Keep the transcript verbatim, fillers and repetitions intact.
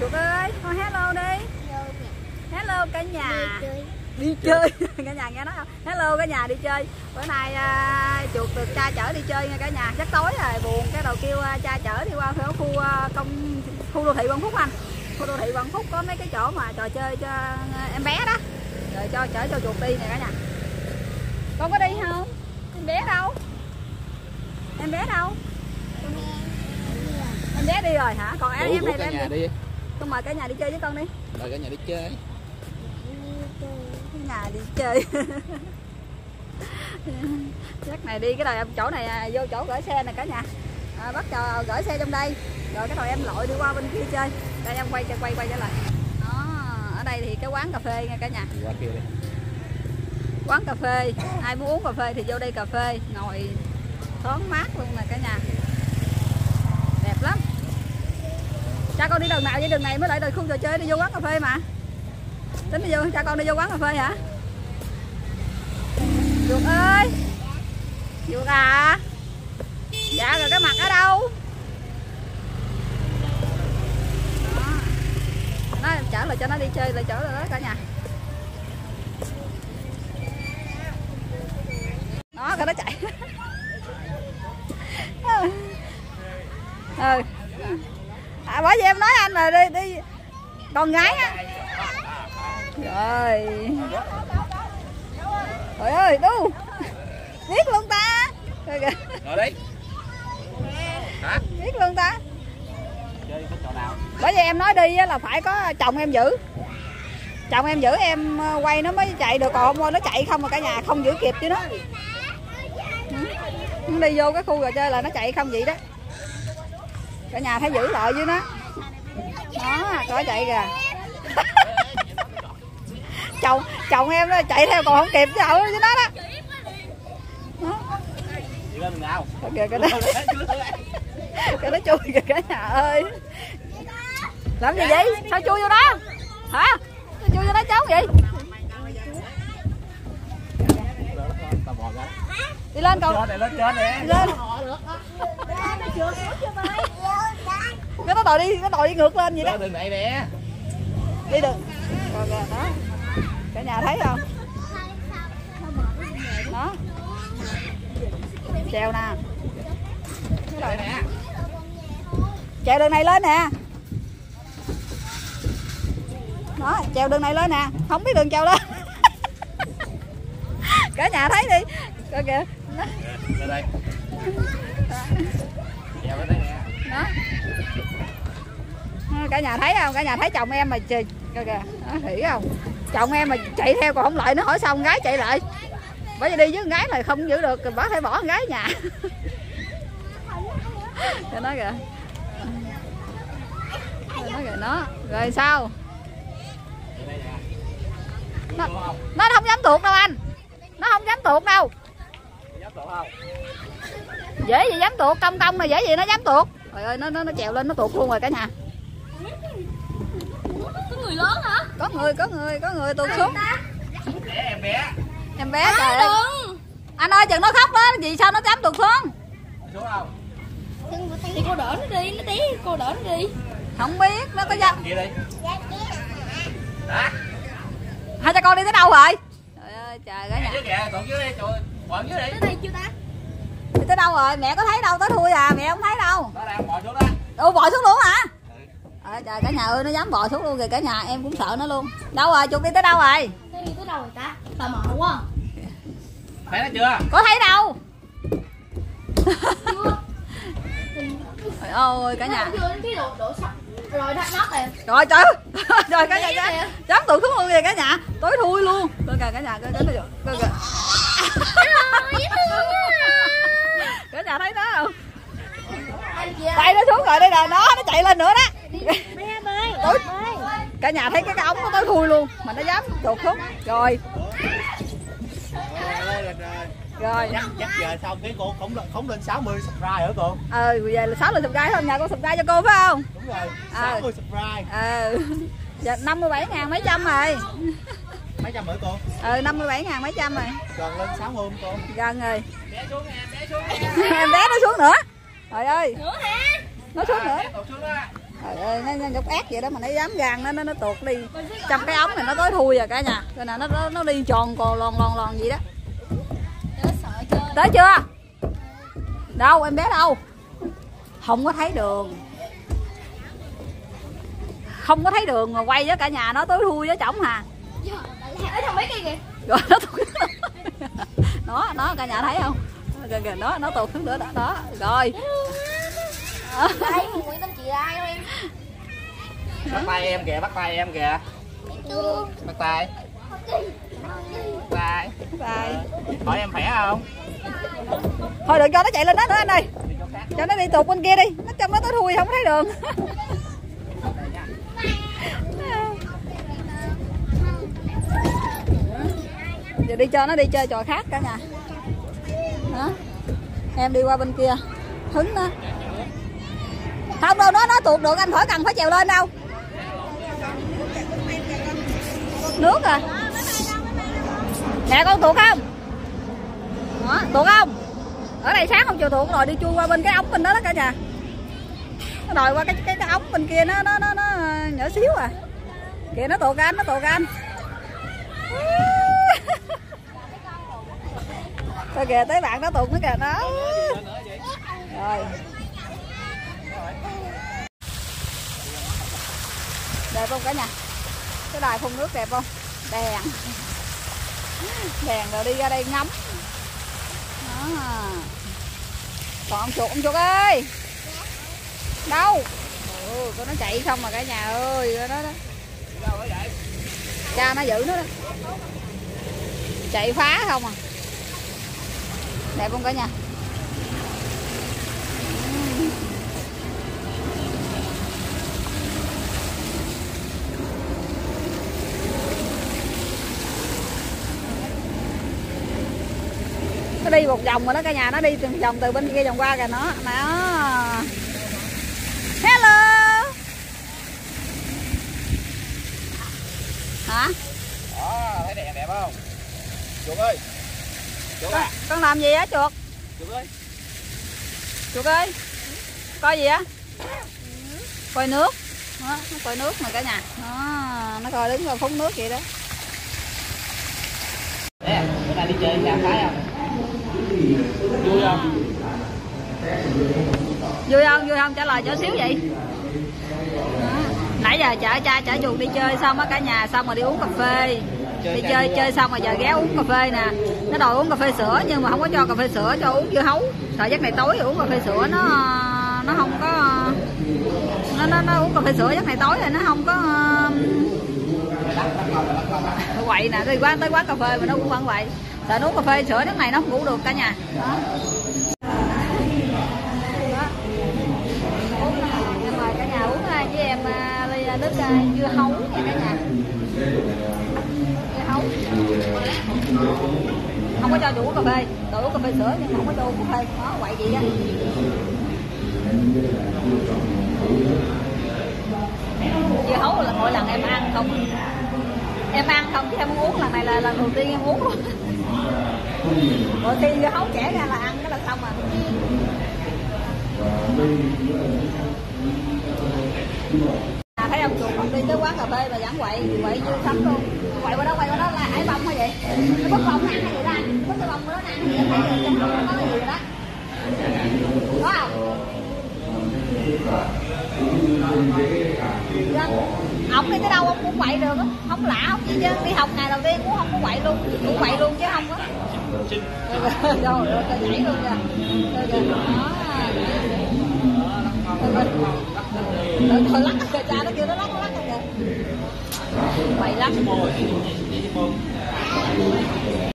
Chuột ơi, thôi hello đi. Hello cả nhà. Đi chơi. Cả nhà nghe nói không? Hello cả nhà đi chơi. Bữa nay uh, chuột được cha chở đi chơi nha cả nhà. Chắc tối rồi buồn cái đầu kêu uh, cha chở đi qua khu uh, công khu đô thị Vạn Phúc anh. Khu đô thị Vạn Phúc có mấy cái chỗ mà trò chơi cho uh, em bé đó. Rồi cho chở cho chuột đi nè cả nhà. Con có đi không? Em bé đâu? Em bé đâu? Em bé đi rồi hả? Còn em em này em đi. Con mời cả nhà đi chơi với con đi. Mời cả nhà đi chơi. Cả nhà đi chơi. Chắc này đi cái đời chỗ này vô chỗ gửi xe nè cả nhà. À, bắt cho gửi xe trong đây. Rồi cái hồi em lội đi qua bên kia chơi. Đây em quay quay quay trở lại. Đó, ở đây thì cái quán cà phê nha cả nhà. Qua kia đi. Quán cà phê, ai muốn uống cà phê thì vô đây cà phê, ngồi thoáng mát luôn nè cả nhà. Đẹp lắm. Cha con đi đường nào vậy? Đường này mới lại đời khu trò chơi đi vô quán cà phê mà. Tính đi vô, cha con đi vô quán cà phê hả? Chuột ơi. Chuột à. Dạ rồi cái mặt ở đâu? Đó. Nó chở lại cho nó đi chơi lại chỗ rồi đó cả nhà. Đó cái nó chạy. Ừ. À, bởi vì em nói anh là đi đi con gái á. Rồi. Trời ơi, đu. Biết luôn ta. Rồi kìa. Rồi đi. Hả? Biết luôn ta. Chơi cái trò nào? Bởi vì em nói đi là phải có chồng em giữ. Chồng em giữ em quay nó mới chạy được, còn không nó chạy không mà cả nhà không giữ kịp chứ nó. Nó đi vô cái khu trò chơi là nó chạy không vậy đó. Cả nhà thấy giữ lại với nó. Đó, có chạy kìa. chồng chồng em nó chạy theo còn không kịp chứ ở với nó đó. Đó. Kìa cái đó. Cái đó chui kìa cả nhà ơi. Làm gì vậy? Sao chui vô đó? Hả? Sao chui vô đó cháu vậy? Đi lên con. Đi lên. Đi lên. Cái nó đòi đi, nó đòi đi ngược lên vậy đó. Đường này nè. Đi đường. Rồi kìa đó. Cả nhà thấy không? Đó. Trèo nè. Cái nè. Trèo đường này lên nè. Đó, trèo đường này lên nè, không biết đường trèo lên. Cả nhà thấy đi. Coi kìa. Lên đây. Trèo lên đây nè. Đó. Cả nhà thấy không? Cả nhà thấy chồng em mà coi kìa, đó, hiểu không? Chồng em mà chạy theo còn không lại nó hỏi sao con gái chạy lại. Bởi vì đi với con gái là không giữ được, bỏ phải bỏ con gái nhà. Cho nó kìa. Nó kìa nó. Rồi sao? Nó, nó không dám tuột đâu anh. Nó không dám tuột đâu. Dám tuột không? Dễ gì dám tuột, công công mà dễ gì nó dám tuột. Trời ơi nó nó nó trèo lên nó tuột luôn rồi cả nhà. Có người lớn hả? Có người, có người, có người tuột xuống. Em bé. Em bé trời ơi. Anh ơi chừng nó khóc đó, vì sao nó dám tuột xuống? Xuống không? Thì cô đỡ nó đi, nó tí cô đỡ nó đi. Không biết, nó có dám. Kia đi. Đó. Hai cha con đi tới đâu rồi? Trời ơi trời cả nhà. Dưới kìa, còn dưới đây, trời. Còn dưới đây. Tới đây chưa ta? Đi tới đâu rồi? Mẹ có thấy đâu, tới thui à, mẹ không thấy đâu. Nó đang bò xuống đó. Ủa bò xuống luôn hả? À, trời cả nhà ơi nó dám bò xuống luôn kìa cả nhà, em cũng sợ nó luôn. Đâu rồi, chuột đi tới đâu rồi? Nó đi tới đâu rồi ta? Tò mò quá. Thấy nó chưa? Có thấy đâu. Trời ơi cả nhà. Chưa đến cái độ độ sập rồi thắt nóc này. Rồi trời. Rồi cả nhà dám, dám tụt xuống luôn kìa cả nhà. Tối thui luôn. Coi kìa cả nhà coi cái nó coi kìa. Cả nhà thấy nó không? Đây nó xuống rồi đây nè, nó nó chạy lên nữa đó. Tối. Cả nhà thấy cái, cái ống nó tối thui luôn mà nó dám tuột xuống. Rồi. Rồi. Chắc, chắc giờ xong cái cô không không lên sáu mươi subscribe hả cô? Ừ, giờ là sáu mươi subscribe thôi, nhà con subscribe cho cô phải không? Đúng rồi, sáu mươi subscribe. Ừ. Giờ năm mươi bảy ngàn mấy trăm rồi. Mấy trăm hả cô? Ừ, năm mươi bảy ngàn mấy trăm rồi. Gần lên sáu mươi không cô? Gần rồi. Bé xuống nè, bé xuống nè. Em bé nó xuống nữa. Trời ơi. Nữa hả? Nó xuống nữa. Bé tụt xuống đó. Trời ơi, nó nhục ác vậy đó mà nó dám gan nó nó, nó tuột đi trong cái ống này, nó tối thui rồi cả nhà. Rồi nè, nó, nó nó đi tròn còn lòn lòn lòn gì đó. Tới chưa? Đâu em bé đâu? Không có thấy đường. Không có thấy đường mà quay với cả nhà nó tối thui với chổng hà. Ở trong mấy cây kìa. Rồi nó tuột. Nó nó cả nhà thấy không? Kìa kìa nó nó tuột xuống nữa đó đó. Rồi. Đây, không quan tâm chị ai đâu em. Bắt tay em kìa, bắt tay em kìa. Bắt tay. Bắt tay. Rồi. Hỏi em khỏe không? Thôi đừng cho nó chạy lên đó nữa anh ơi. Cho nó đi tuột bên kia đi. Nó trong nó tối thui không thấy đường. Giờ đi cho nó đi chơi trò khác cả nhà. Đó. Em đi qua bên kia hứng nó. Không đâu, nó nó tuột được anh khỏi cần phải trèo lên đâu. Nước à. Nè con tuột không? Đó, tuột không? Ở đây sáng không chịu tuột rồi đi chui qua bên cái ống bên đó đó cả nhà. Nó đòi qua cái cái, cái ống bên kia nó nó nó nó nhỏ xíu à. Kìa nó tuột anh, nó tuột anh. Thôi kìa tới bạn nó tuột nữa kìa nó. Rồi. Đẹp không cả nhà? Cái đài phun nước đẹp không? Đèn. Đèn rồi đi ra đây ngắm. Đó. Còn ông chuột, ông chuột ơi. Đâu? Ừ, nó chạy không mà cả nhà ơi, đó đó. Cha nó giữ nó đó. Chạy phá không à. Đẹp không cả nhà? Nó đi một vòng rồi đó cả nhà, nó đi từng vòng từ bên kia vòng qua kìa nó. Đó. Hello. Hả? Đó, thấy đèn đẹp không? Chuột ơi. Chuột à. Con làm gì á chuột? Chuột ơi. Chuột ơi. Coi gì á? Coi nước. Đó, nó coi nước mà cả nhà. Đó, nó coi đứng coi phun nước vậy đó. Nè, bữa nay đi chơi nhà Thái không? Vui không? Vui không? Vui không? Trả lời cho xíu vậy. Đó. Nãy giờ chở cha chở chuột đi chơi xong á cả nhà, xong rồi đi uống cà phê. Đi chơi chơi xong rồi giờ ghé uống cà phê nè. Nó đòi uống cà phê sữa nhưng mà không có cho cà phê sữa, cho uống dưa hấu. Sợ giấc này tối uống cà phê sữa nó nó không có nó nó, nó uống cà phê sữa giấc này tối rồi nó không có uh, quậy nè, đi quán tới quán cà phê mà nó cũng vẫn vậy. Sợ nó uống cà phê sữa giấc này nó không ngủ được cả nhà. Đó. Em mời cả nhà uống với em ly nước dưa hấu nha cả nhà. Dưa hấu. Không có cho chủ uống cà phê, tôi uống cà phê sữa nhưng mà không có cho uống cà phê. Đó, quậy gì á. Dưa hấu là mỗi lần em ăn không. Em ăn không chứ em muốn uống, lần này là lần đầu tiên em uống luôn. Mỗi khi dưa hấu chẻ ra là ăn cái là xong rồi. À, thấy ông chuột không đi tới quán cà phê mà vẫn quậy, quậy như sắm luôn. Quậy qua đó, quậy qua đó là hải bông hay vậy? Nó bứt bông ăn hay vậy đó anh? Bứt cái bông của nó ăn hay vậy? Thấy trong đó có cái gì rồi đó. Có không? Ông đi tới đâu ông cũng quậy được á, không lạ không gì chứ. Đi học ngày đầu tiên cũng không có quậy luôn, cũng quậy luôn chứ không á. Rồi rồi nhảy luôn kìa. Rồi kìa. Đó. Thôi lắc kìa, cha nó kêu nó lắc nó lắc kìa. Quậy lắm.